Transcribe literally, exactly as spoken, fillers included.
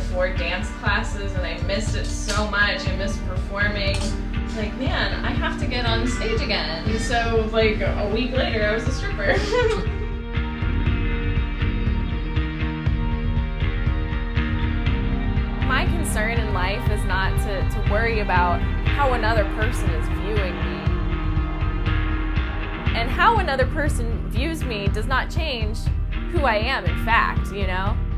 four dance classes and I missed it so much. I missed performing. Like, man, I have to get on stage again. And so like a week later, I was a stripper. My concern in life is not to, to worry about how another person is viewing me. And how another person views me does not change who I am, in fact, you know?